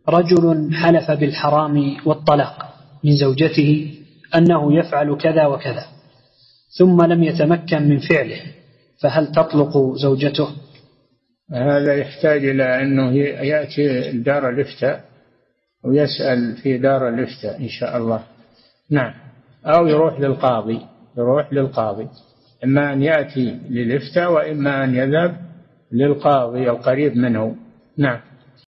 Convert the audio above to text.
رجل حلف بالحرام والطلاق من زوجته أنه يفعل كذا وكذا ثم لم يتمكن من فعله، فهل تطلق زوجته؟ هذا يحتاج إلى أنه يأتي دار الإفتاء ويسأل في دار الإفتاء إن شاء الله. نعم. أو يروح للقاضي، إما أن يأتي للإفتاء وإما أن يذهب للقاضي القريب منه. نعم.